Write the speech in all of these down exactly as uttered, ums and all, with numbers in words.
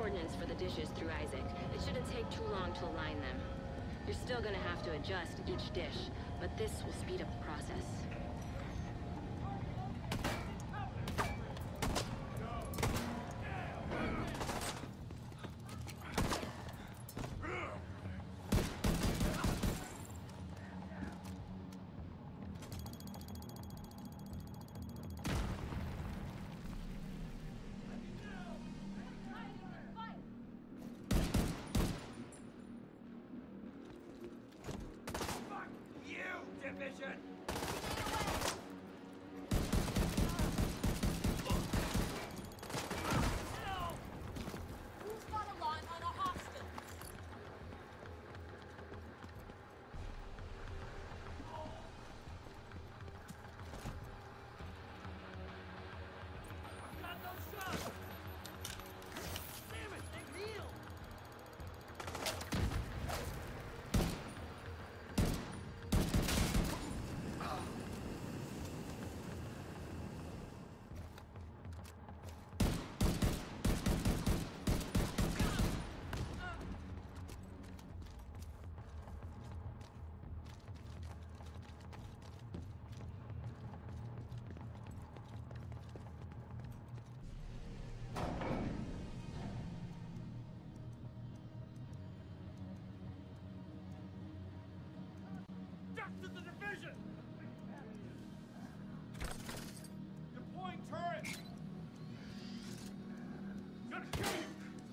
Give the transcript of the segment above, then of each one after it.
coordinates for the dishes through Isaac. It shouldn't take too long to align them. You're still gonna have to adjust each dish, but this will speed up the process. Division! Who's got a line on a hostage? I've got no shot! Damn it, they healed! Back to the division! Deploying turret! Gonna kill you!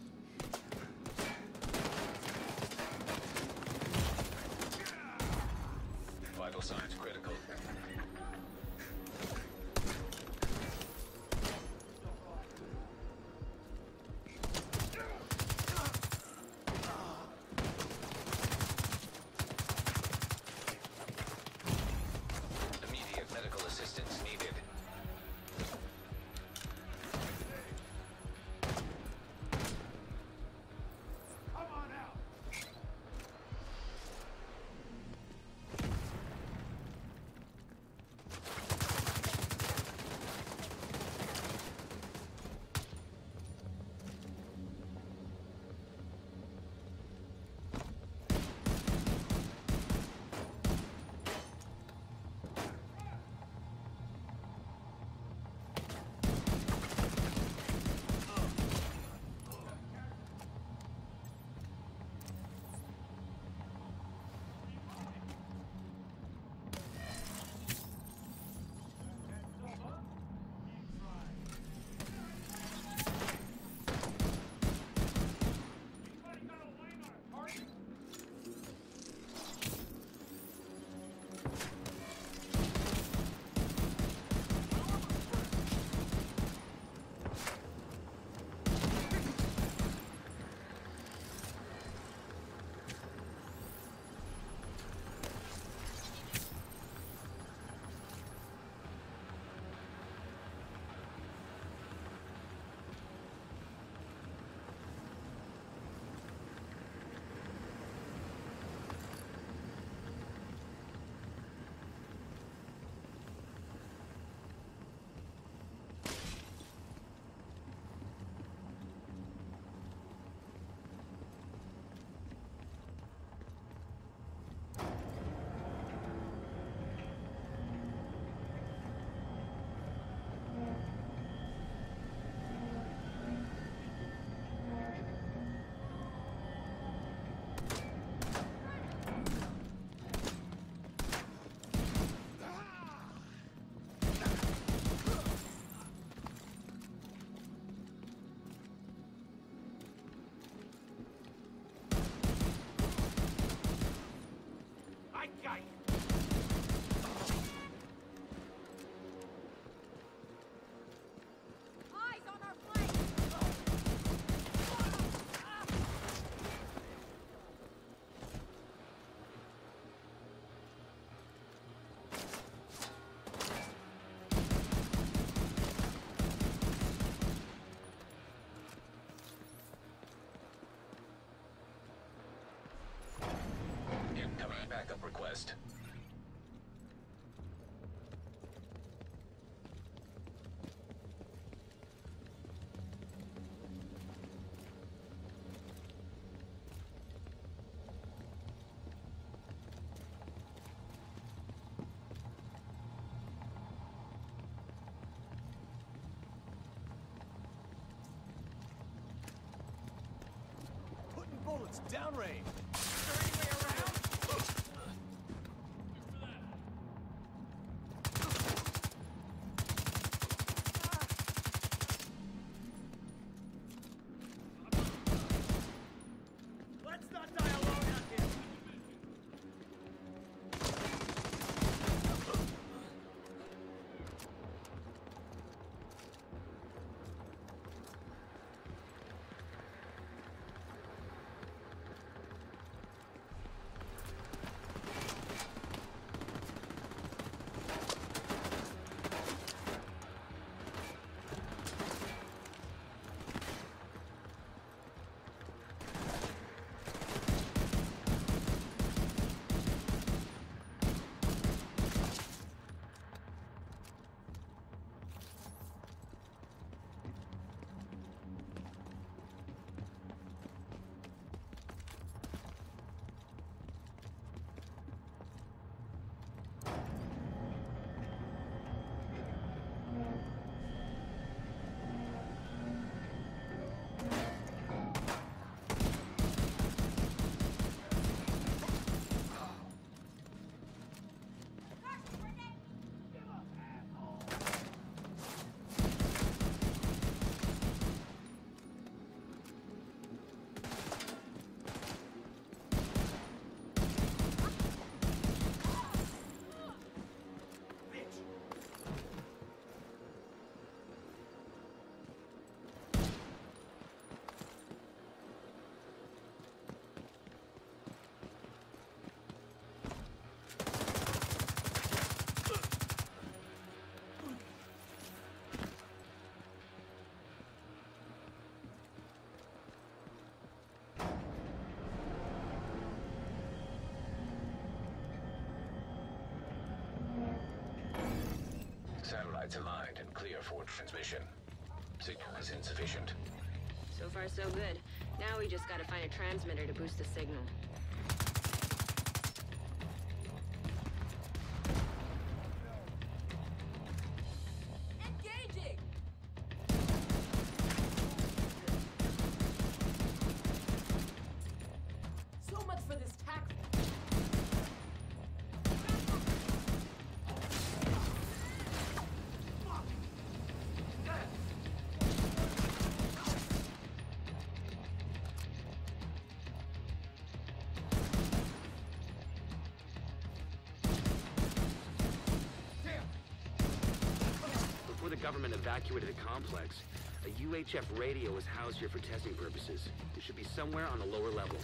Vital signs critical. Immediate medical assistance needed. Come on out! I got you! Eyes on our flank! Incoming backup request. It's downrange. Is there any way around? Let's not die alone out here. Satellites aligned and clear for transmission. Signal is insufficient. So far, so good. Now we just gotta find a transmitter to boost the signal. Engaging! So much for this tackle. Before the government evacuated the complex, a U H F radio was housed here for testing purposes. It should be somewhere on the lower levels.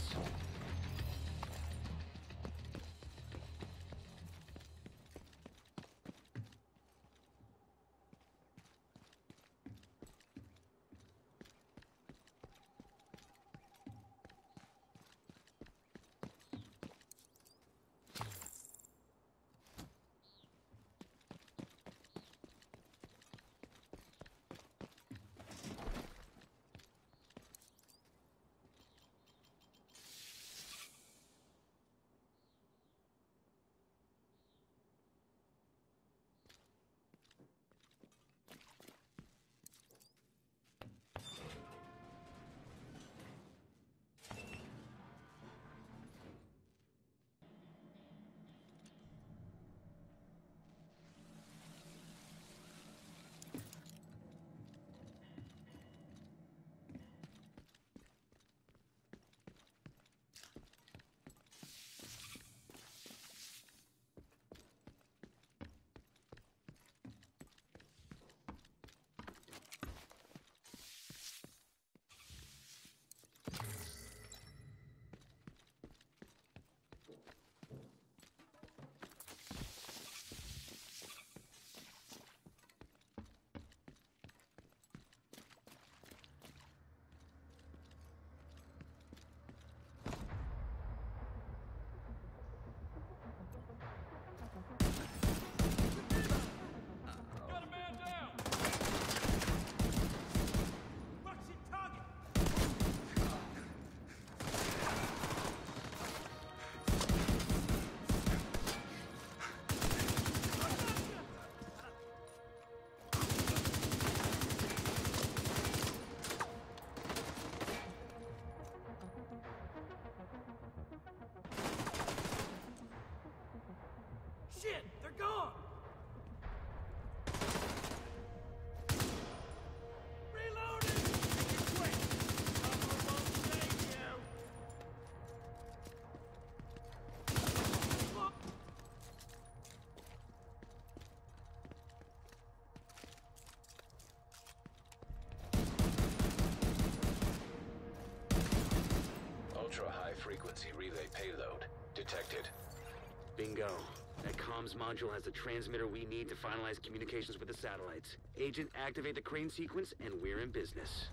frequency relay payload. Detected. Bingo. That comms module has the transmitter we need to finalize communications with the satellites. Agent, activate the crane sequence, and we're in business.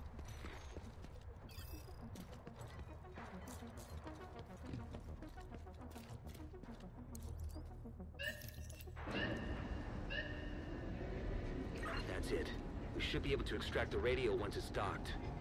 That's it. We should be able to extract the radio once it's docked.